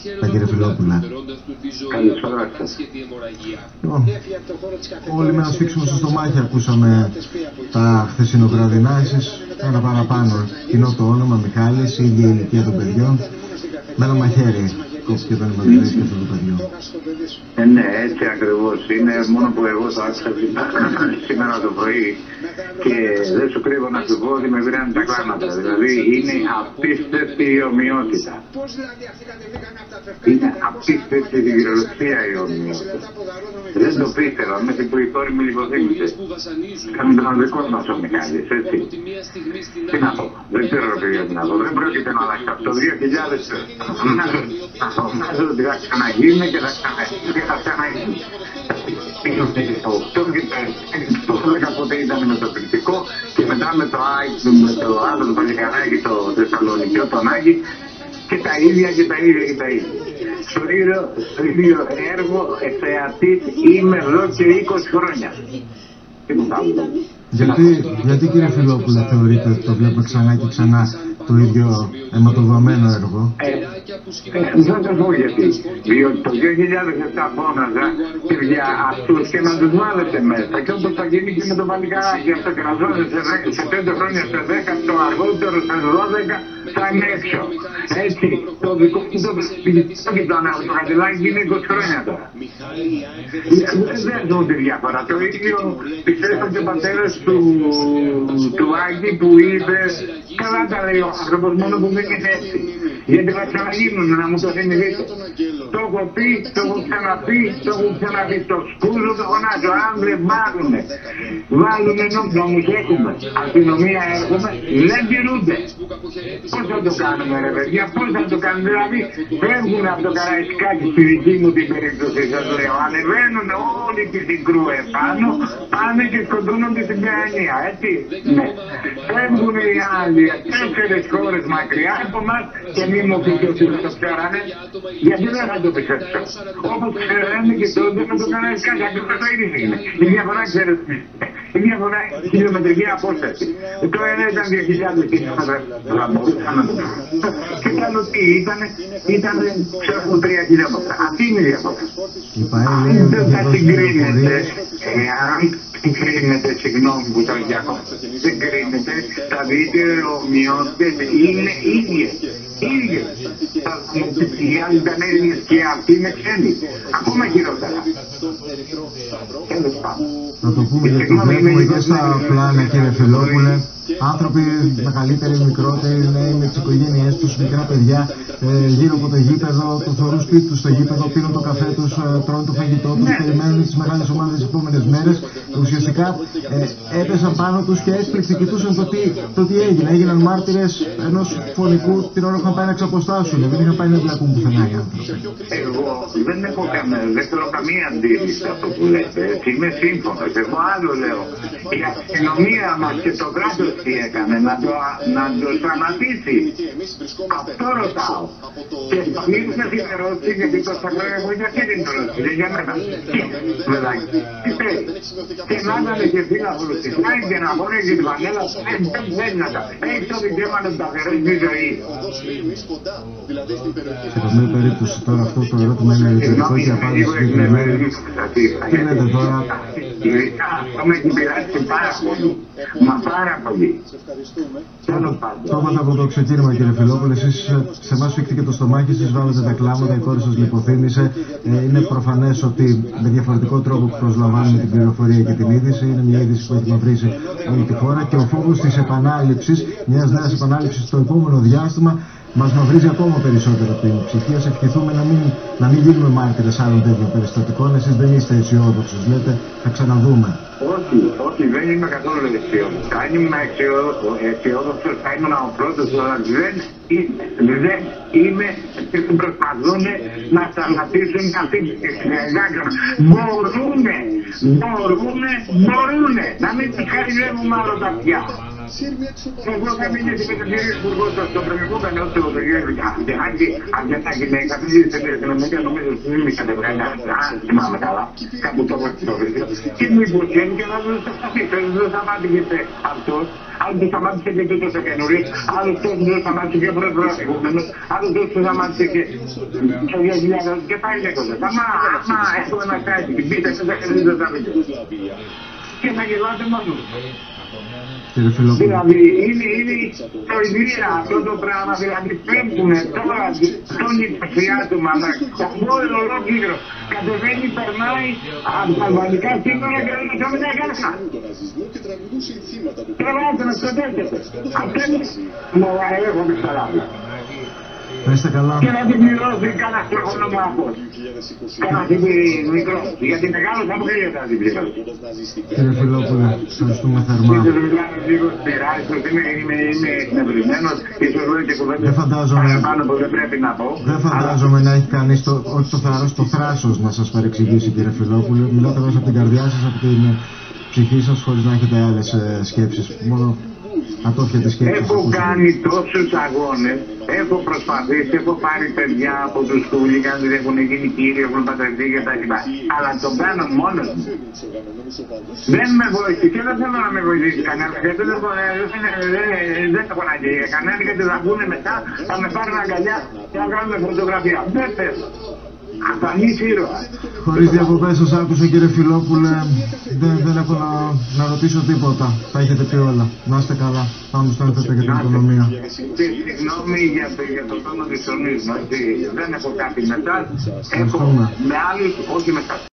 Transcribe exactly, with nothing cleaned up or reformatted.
τα κύριε Φιλόπουλα. Καλησπέρα σας. Λοιπόν, όλοι με ένα σφίξιμο στο στομάχι ακούσαμε τα χθεσινοβραδινά. Εσείς ένα παραπάνω. Κοινό το όνομα, Μιχάλης, η ίδια ηλικία των παιδιών. Με ένα μαχαίρι κόψει και τον ημερίδες και αυτό το παιδιό. Ε, ναι, έτσι ακριβώς είναι, μόνο που εγώ το άκουσα σήμερα το πρωί και δεν σου κρύβω να σου πω ότι με πήραν τα κλάματα. Δηλαδή είναι απίστευτη η ομοιότητα. Είναι απίστευτη η κυριολεξία η ομοιότητα. Δεν το πίστευα, μέχρι που η κόρη μου λιποθύμησε. Κάνε τον δικό μας ο Μιχάλης, έτσι. Τι να πω, δεν ξέρω παιδιά τι να πω, δεν πρόκειται να αλλάξει από το δύο χιλιάδες. Φοβάζω ότι θα ξαναγίνει και θα ξαναγίνει και θα ξαναγίνει. Το οκτώ και το δώδεκα πότε ήταν με το κριτικό και μετά με το Άγιο, με το άλλο το Παλικαράκι, το Θεσσαλονικιό, τον Άγιο και τα ίδια και τα ίδια και τα ίδια. Στο ίδιο, στο ίδιο έργο θεατής είμαι εδώ και είκοσι χρόνια. Τι μου κάνουμε. Γιατί, γιατί κύριε Φιλόπουλε θεωρείτε ότι το βλέπουμε ξανά και ξανά το ίδιο αιματοβαμμένο έργο? Ε, ε, δεν θα πω γιατί. Διότι το δύο χιλιάδες επτά φώναζα και για αυτούς και να τους βάλετε μέσα. Και όπως θα γίνει και με το Παλικαράκι αυτό και να βάλετε σε, σε πέντε χρόνια, σε δέκα, το αργότερο, σε δώδεκα θα είναι έξω. Έτσι, το δικό μου το πιστικό και το αναβοκατελάκι είναι είκοσι χρόνια τώρα. Δεν δω τη διαφορά. Το ίδιο πιστεύω και ο πατέρας του, του Άγγι που είπε, καλά τα λέει ο άνθρωπος, μόνο που δεν είναι έτσι. Γιατί θα ξαναγίνουν, να μου το θυμηθείτε. Το έχω πει, το έχω ξαναπεί, το έχω ξαναπεί. Το σκούζο το φωνάζω. Αν δεν βάλουνε, βάλουνε νόμους έχουμε. Αστυνομία έχουμε, δεν τηρούνται. Πώς θα το κάνουμε ρε παιδιά, πώς θα το κάνουμε? Δηλαδή φεύγουν από το Καραϊσκάκι στη δική μου την περίπτωση, σας λέω. Ανεβαίνουν όλοι τη συγκρού επάνω, πάνε και σκοτώνονται στην Παιανία, έτσι. Ναι. Φεύγουν οι άλλοι τέσσερις χώρες μακριά από εμάς και μη μου πείτε ότι δεν το ξέρανε, γιατί δεν θα το πιστέψω. Όπως ξέρανε και τότε με το Καραϊσκάκι, ακριβώς το ίδιο είναι. Η διαφορά ξέρετε. Η διαφορά είναι χιλιομετρική απόσταση. Το ένα ήταν δύο χιλιάδες χιλιόμετρα. Και το άλλο τι ήταν, ήταν ξέρω τρία χιλιόμετρα. Αυτή είναι η διαφορά. Δεν θα συγκρίνεται, αν συγκρίνεται, συγγνώμη που το διακόπτω, δεν κρίνεται, τα βίντεο ομοιότητες είναι ίδιες. Ίδιες. Οι άλλοι ήταν Έλληνες και αυτοί είναι ξένοι. Ακόμα χειρότερα. Να το πούμε γιατί βλέπουμε και στα πλάνα κύριε Φιλόπουλε, άνθρωποι μεγαλύτεροι, μικρότεροι, νέοι με τις οικογένειές τους, μικρά παιδιά, ε, γύρω από το γήπεδο, το θεωρούν σπίτι τους στο γήπεδο, πίνουν το καφέ τους, ε, τρώνε το φαγητό τους, περιμένουν τις μεγάλες ομάδες τις επόμενες μέρες. Ουσιαστικά ε, έπεσαν πάνω τους και έσπληξε, κοιτούσαν το τι, το τι έγινε. Έγιναν μάρτυρες ενός φωνικού την ώρα που είχαν πάει να εξαποστάσουν, δεν είχαν πάει να εμπλακούν πουθενά οι άνθρωποι. Εγώ δεν έχω καμία, δεν θέλω καμία αντίρρηση σε αυτό που λέτε. Είμαι σύμφωνος. Εγώ άλλο λέω. Η αστυνομία μας και το κράτος τι έκανε, να το, να το σταματήσει. Αυτό ρωτάω. Και μην σας την ερώτηση, γιατί το θα λέω εγώ γιατί την ερώτηση, δεν για μένα. Παιδάκι, τι θέλει. Και να ήταν και φύλαφρος της Νάης και να φορέσει την πανέλα, δεν θέλει να τα. Έχει το δικαίωμα να τα φερέσει τη ζωή. Σε καμία περίπτωση τώρα αυτό το ερώτημα είναι ρητορικό και απάντηση συγκεκριμένη. Τι λέτε τώρα? Αυτό με έχει πειράσει πάρα πολύ. Μα πάρα πολύ. Το είπατε από το ξεκίνημα κύριε Φιλόπουλε, εσείς σε εμάς φύχτηκε το στομάχι, εσείς βάλετε τα κλάματα, η κόρη σας λιποθύμησε. Ε, είναι προφανές ότι με διαφορετικό τρόπο που προσλαμβάνουμε την πληροφορία και την είδηση, είναι μια είδηση που έχει μαυρίσει όλη τη χώρα και ο φόβος της επανάληψης, μιας νέας επανάληψης στο επόμενο διάστημα, μας μαυρίζει ακόμα περισσότερο την ψυχή. Ας ευχηθούμε να μην, να μην γίνουμε μάρτυρες άλλων τέτοιων περιστατικών. Εσείς δεν είστε αισιόδοξος, λέτε θα ξαναδούμε. Όχι, όχι, δεν είμαι καθόλου αισιόδοξος. Αν ήμουν αισιόδοξος θα ήμουν ο πρώτος, αλλά δεν είμαι. Δεν είμαι και προσπαθούν να σταματήσουν αυτή τη συνεργάτη. Μπορούνε, μπορούνε, μπορούνε. Να μην τους χαριδεύουμε άλλο τα αυτιά. Εγώ θα μείνει με τον κύριο Υπουργό στο προηγούμενο του αρκετά γυναίκα, δεν είναι στην Αμερική, νομίζω ότι δεν είχατε βγάλει, αν θυμάμαι καλά, κάπου το έχω εξοπλίσει. Και μου υποσχέθηκε να δώσω σταθεί, δεν θα απάντησε αυτός, Άλλοι το σταμάτησε και τούτο το καινούριο, άλλους τόσο το σταμάτησε και προηγούμενος, άλλους τόσο το σταμάτησε και το δύο χιλιάδες και πάει λέγοντας. Αμά, αμά, έχω ένα κάτι, την πείτε, δεν θα χρειάζεται τα πείτε. Και θα γελάτε μόνος. Δηλαδή είναι, είναι ιστορία αυτό το πράγμα, δηλαδή πέμπτουνε τώρα στον υποψιάτωμα με κομμόριο ολόκληρο, κατεβαίνει, περνάει από τα αλβανικά σύνορα και δεν θα μετά κανένα. Τρεβάτε να σκοτέσετε. Αυτό είναι μωρά, έχω πιστολάβει. Είστε καλά. Και να την πληρώσει κανένα στρογονομάχος. Κανένα μικρό. Γιατί μεγάλο θα μου χρειάζεται να την πληρώσει. Κύριε Φιλόπουλε, ευχαριστούμε θερμά. Ίσως μιλάμε λίγο σπυρά, ίσως είμαι εκνευρισμένος, ίσως λέω και κουβέντες παραπάνω που δεν πρέπει να πω. Δεν φαντάζομαι να έχει κανείς το, όχι το θάρρος, το θράσος να σας παρεξηγήσει, κύριε Φιλόπουλε. Μιλάτε μέσα από την καρδιά σας, από την ψυχή σας, χωρίς να έχετε άλλες ε, σκέψεις. Μόνο ατόφιατες σκέψεις. Έχω κάνει τόσους αγώνες, έχω προσπαθήσει, έχω πάρει παιδιά από τους χούλιγκανς, έχουν γίνει κύριοι, έχουν πατρευτεί και τα λοιπά. Αλλά το κάνω μόνος μου. Δεν με βοηθήσει και δεν θέλω να με βοηθήσει κανένα, γιατί δεν, δεν, δεν έχω ανάγκη για κανένα, γιατί θα βγουν μετά, θα με πάρουν αγκαλιά και θα κάνουμε φωτογραφία. Δεν θέλω. Αφανής ήρωα. Χωρίς διακοπές σας άκουσα, κύριε Φιλόπουλε, δεν, δεν έχω να, να ρωτήσω τίποτα. Τα έχετε πει όλα. Να είστε καλά. Πάμε στο ένθετο για την οικονομία. Συγγνώμη για το, για το τόνο της ονής, δεν έχω κάτι μετά. Έχω με άλλους, όχι μετά.